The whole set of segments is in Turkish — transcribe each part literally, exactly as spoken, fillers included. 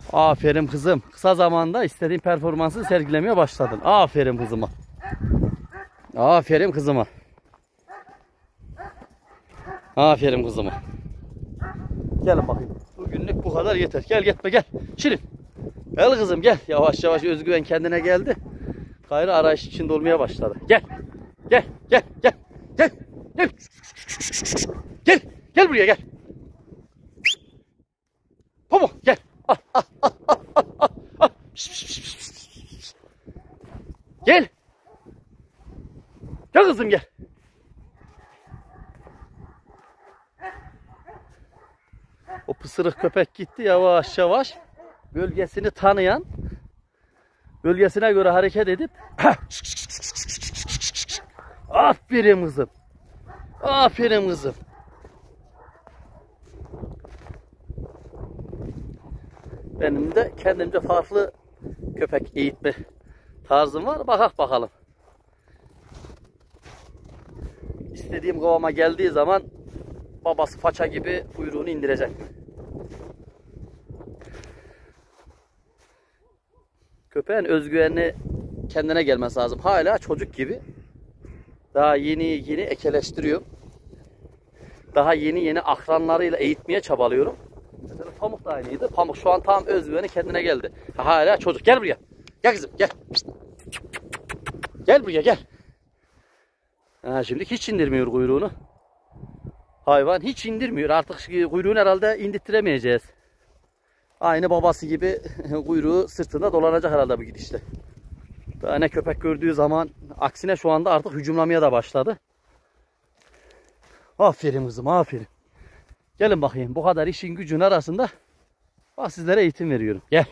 Aferin kızım. Kısa zamanda istediğin performansı sergilemeye başladın. Aferin kızıma. Aferin kızıma. Aferin kızıma. Gelin bakayım. Bugünlük bu kadar yeter. Gel gitme gel. Şirin. Gel kızım gel. Yavaş yavaş özgüven kendine geldi. Gayrı arayış içinde olmaya başladı. Gel. Gel gel gel. Gel. Gel. Gel. Gel buraya gel. Pamuk gel. Ah, ah, ah, ah, ah, ah, ah. Gel. Gel kızım gel. O pısırık köpek gitti yavaş yavaş. Bölgesini tanıyan, bölgesine göre hareket edip aferin kızım. Aferin kızım. Benim de kendimce farklı köpek eğitme tarzım var. Bakak bakalım. İstediğim kıvama geldiği zaman babası faça gibi kuyruğunu indirecek. Köpeğin özgüvenli kendine gelmesi lazım. Hala çocuk gibi. Daha yeni yeni ekeleştiriyor. Daha yeni yeni akranlarıyla eğitmeye çabalıyorum. Mesela Pamuk da aynıydı. Pamuk şu an tam özgüveni kendine geldi. Hala çocuk. Gel buraya. Gel kızım gel. Gel buraya gel. Ha, şimdi hiç indirmiyor kuyruğunu. Hayvan hiç indirmiyor. Artık kuyruğunu herhalde indirttiremeyeceğiz. Aynı babası gibi kuyruğu sırtında dolanacak herhalde bu gidişte. Tane köpek gördüğü zaman aksine şu anda artık hücumlamaya da başladı. Aferin kızım aferin. Gelin bakayım bu kadar işin gücün arasında bak sizlere eğitim veriyorum. Gel.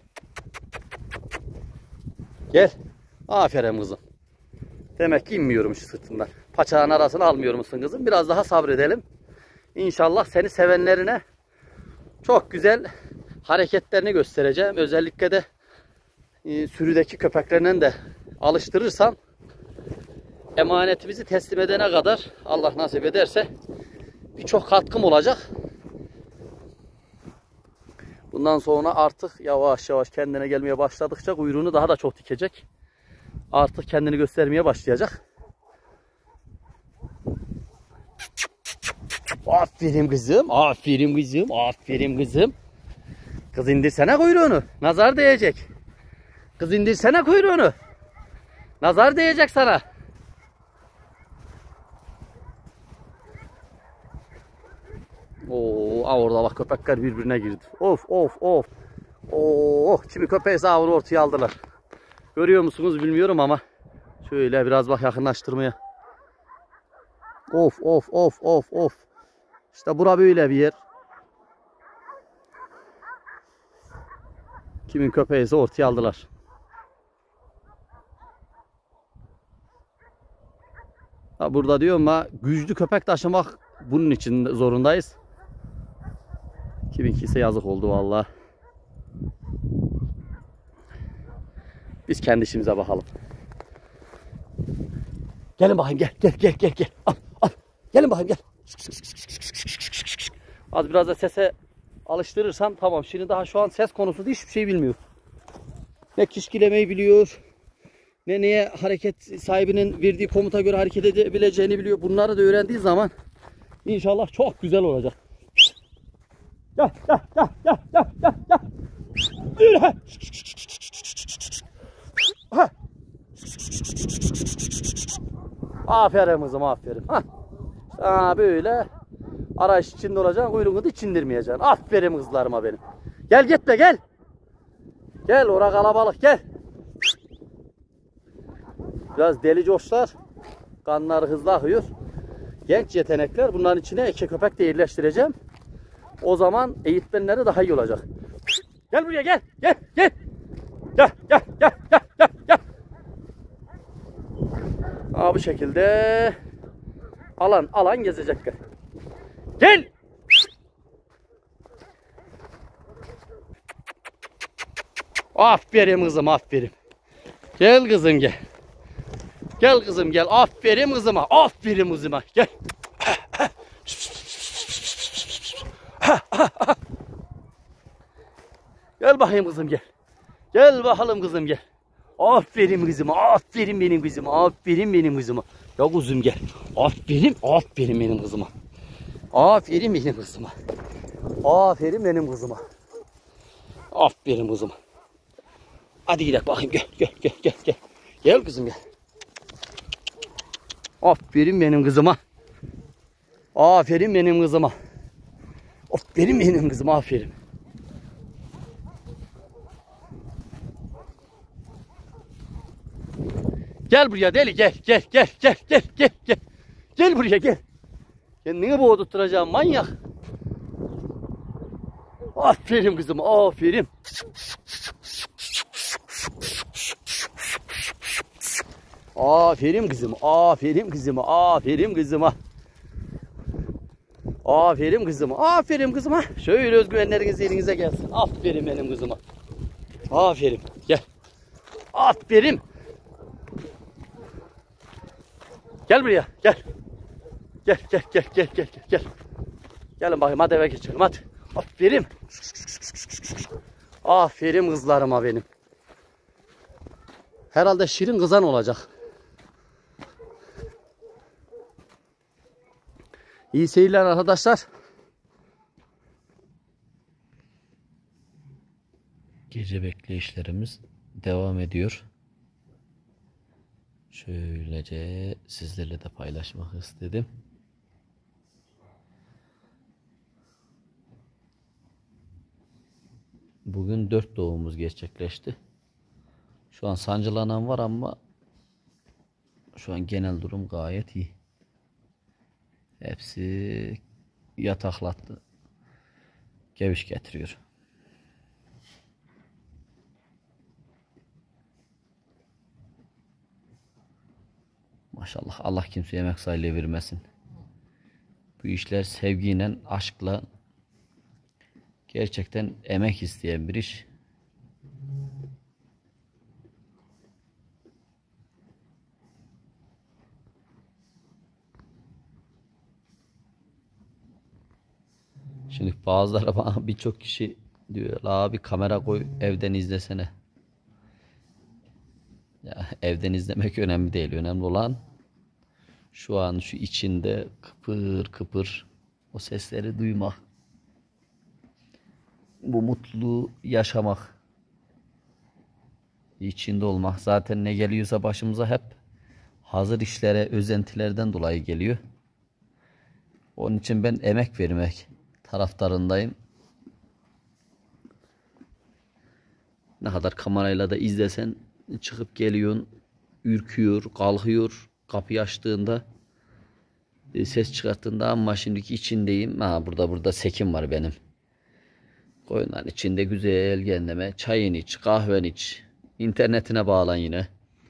Gel. Aferin kızım. Demek ki inmiyormuş sırtından. Paçağın arasını almıyor musun kızım? Biraz daha sabredelim. İnşallah seni sevenlerine çok güzel hareketlerini göstereceğim. Özellikle de e, sürüdeki köpeklerinden de alıştırırsam emanetimizi teslim edene kadar Allah nasip ederse birçok katkım olacak. Bundan sonra artık yavaş yavaş kendine gelmeye başladıkça kuyruğunu daha da çok dikecek. Artık kendini göstermeye başlayacak. Aferin kızım, aferin kızım, aferin kızım. Kız indirsene kuyruğunu, nazar değecek. Kız indirsene kuyruğunu, nazar değecek sana. Oo, orada bak köpekler birbirine girdi. Of of of. Oo, kimi köpeği sağ ortaya aldılar. Görüyor musunuz bilmiyorum ama şöyle biraz bak yakınlaştırmaya. Of of of of of. İşte bura böyle bir yer. Kimin köpeği ise ortaya aldılar. Ha, burada diyorum ha güçlü köpek taşımak bunun için zorundayız. Kiminki ise yazık oldu vallahi. Biz kendi işimize bakalım. Gelin bakayım gel gel gel gel gel. Al al. Gelin bakayım gel. Az biraz da sese alıştırırsam tamam. Şimdi daha şu an ses konusunda hiçbir şey bilmiyor. Ne kişkilemeyi biliyor. Ne neye hareket sahibinin verdiği komuta göre hareket edebileceğini biliyor. Bunları da öğrendiği zaman inşallah çok güzel olacak. Gel gel gel gel gel gel gel. Yürü. Ha. Aferin kızım aferin. Ha. Aa, böyle arayış içinde olacaksın, kuyruğunu da hiç indirmeyeceksin. Aferin kızlarıma benim. Gel gitme gel. Gel ora kalabalık gel. Biraz deli coşlar. Kanları hızlı akıyor. Genç yetenekler. Bunların içine eke köpek de yerleştireceğim. O zaman eğitmenleri daha iyi olacak. Gel buraya gel. Gel gel. Gel gel gel gel gel gel. Aa, bu şekilde alan alan gezecekler. Gel. Aferin kızım aferin. Gel kızım gel. Gel kızım gel. Aferin kızıma. Aferin kızıma. Gel. Gel bakayım kızım gel. Gel bakalım kızım gel. Aferin kızıma, aferin benim kızıma, aferin benim kızıma. Ya kuzum gel. Aferin, aferin benim kızıma. Aferin benim kızıma. Aferin benim kızıma. Aferin kızıma. Hadi gidelim bakayım gel, gel, gel, gel, gel. Gel kızım gel. Aferin benim kızıma. Aferin benim kızıma. Aferin benim kızıma, aferin. Gel buraya deli gel gel gel gel gel gel gel. Gel buraya gel. Kendini boğdurtturacağım manyak. Aferin kızım, aferin. Aferin kızım, aferin kızım, aferin kızıma. Aferin kızım, aferin kızıma. Şöyle özgüvenleriniz yerinize gelsin. Aferin benim kızıma. Aferin, gel. Aferin. Gel buraya, gel. Gel, gel, gel, gel, gel, gel. Gelin bakayım, hadi eve geçelim, hadi. Aferin. Aferin kızlarıma benim. Herhalde şirin kızan olacak. İyi seyirler arkadaşlar. Gece bekleyişlerimiz devam ediyor. Şöylece sizlerle de paylaşmak istedim. Bugün dört doğumumuz gerçekleşti. Şu an sancılanan var ama şu an genel durum gayet iyi. Hepsi yataklattı. Geviş getiriyor. Maşallah, Allah kimseye emek sayılığı vermesin. Bu işler sevgiyle, aşkla, gerçekten emek isteyen bir iş. Şimdi bazıları bana, birçok kişi diyor abi kamera koy evden izlesene. Ya, evden izlemek önemli değil. Önemli olan şu an şu içinde kıpır kıpır o sesleri duymak. Bu mutluluğu yaşamak. İçinde olmak. Zaten ne geliyorsa başımıza hep hazır işlere, özentilerden dolayı geliyor. Onun için ben emek vermek taraftarındayım. Ne kadar kamerayla da izlesen çıkıp geliyorsun, ürküyor, kalkıyor, kapıyı açtığında ses çıkarttığında ama şimdiki içindeyim. Ha, burada burada sekim var benim. Koyunların içinde güzel kendime çayını iç, kahveni iç, internetine bağlan yine.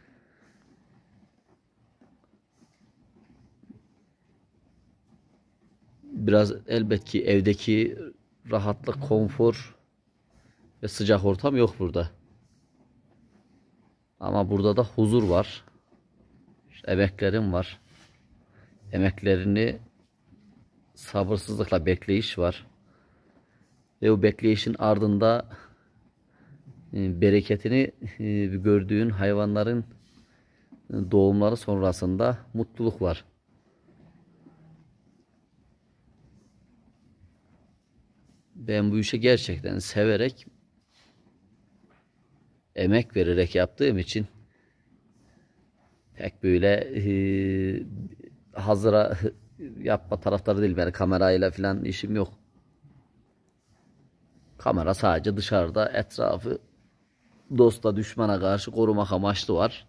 Biraz elbet ki evdeki rahatlık, konfor ve sıcak ortam yok burada. Ama burada da huzur var. İşte emeklerim var. Emeklerini sabırsızlıkla bekleyiş var. Ve o bekleyişin ardında bereketini gördüğün hayvanların doğumları sonrasında mutluluk var. Ben bu işi gerçekten severek, emek vererek yaptığım için pek böyle e, hazıra yapma taraftarı değil. Ben kamerayla falan işim yok. Kamera sadece dışarıda etrafı dosta düşmana karşı korumak amaçlı var.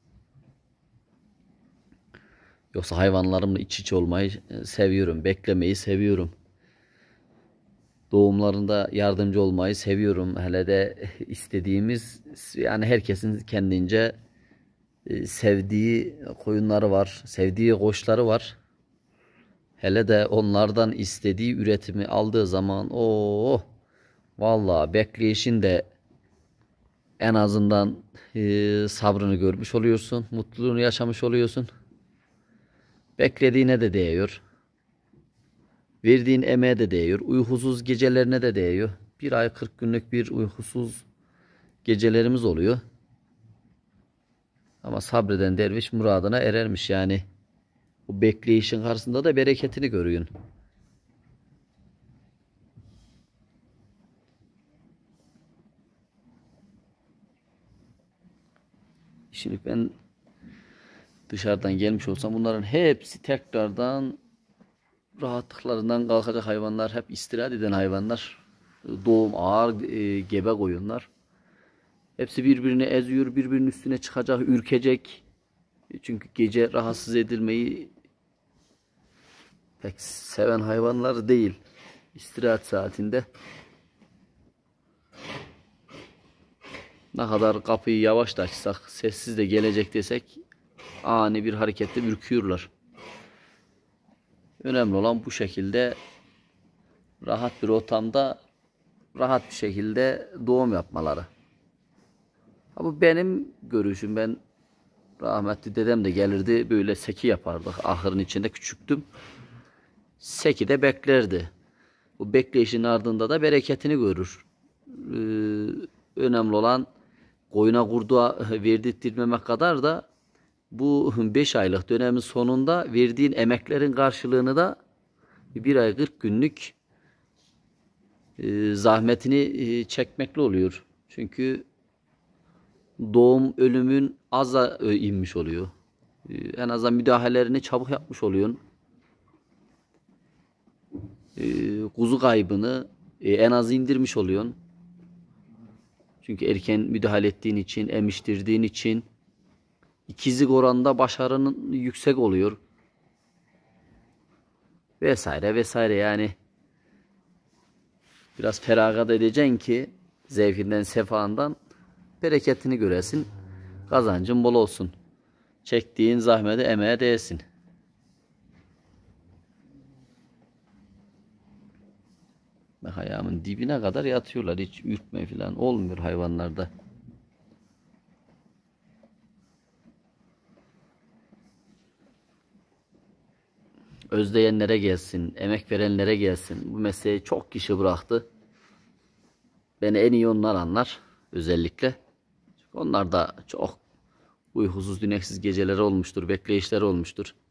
Yoksa hayvanlarımla iç içe olmayı seviyorum. Beklemeyi seviyorum. Doğumlarında yardımcı olmayı seviyorum. Hele de istediğimiz, yani herkesin kendince sevdiği koyunları var. Sevdiği koçları var. Hele de onlardan istediği üretimi aldığı zaman o vallahi bekleyişin de en azından e, sabrını görmüş oluyorsun. Mutluluğunu yaşamış oluyorsun. Beklediğine de değiyor. Verdiğin emeğe de değiyor. Uykusuz gecelerine de değiyor. bir ay kırk günlük bir uykusuz gecelerimiz oluyor. Ama sabreden derviş muradına erermiş yani. Bu bekleyişin karşısında da bereketini görüyorsun. Şimdi ben dışarıdan gelmiş olsam bunların hepsi tekrardan rahatlıklarından kalkacak hayvanlar. Hep istirahat eden hayvanlar. Doğum ağır e, gebe koyunlar. Hepsi birbirini eziyor, birbirinin üstüne çıkacak, ürkecek. Çünkü gece rahatsız edilmeyi pek seven hayvanlar değil. İstirahat saatinde. Ne kadar kapıyı yavaş da açsak, sessiz de gelecek desek ani bir harekette ürküyorlar. Önemli olan bu şekilde rahat bir ortamda rahat bir şekilde doğum yapmaları. Bu benim görüşüm. Ben rahmetli dedem de gelirdi böyle seki yapardık. Ahırın içinde küçüktüm. Seki de beklerdi. Bu bekleyişin ardında da bereketini görür. Ee, önemli olan koyuna kurduğa verdirtmemek kadar da bu beş aylık dönemin sonunda verdiğin emeklerin karşılığını da bir ay kırk günlük e, zahmetini e, çekmekle oluyor. Çünkü doğum ölümün aza inmiş oluyor. E, en azından müdahalelerini çabuk yapmış oluyorsun. E, kuzu kaybını e, en az indirmiş oluyorsun. Çünkü erken müdahale ettiğin için, emiştirdiğin için ikizlik oranında başarının yüksek oluyor. Vesaire vesaire yani. Biraz feragat edeceksin ki zevkinden, sefandan bereketini göresin. Kazancın bol olsun. Çektiğin zahmete, emeğe değsin. Bak ayağımın dibine kadar yatıyorlar. Hiç ürkme falan olmuyor hayvanlarda. Özleyenlere gelsin, emek verenlere gelsin. Bu mesleği çok kişi bıraktı. Beni en iyi onlar anlar özellikle. Çünkü onlar da çok uykusuz, düneksiz geceleri olmuştur, bekleyişleri olmuştur.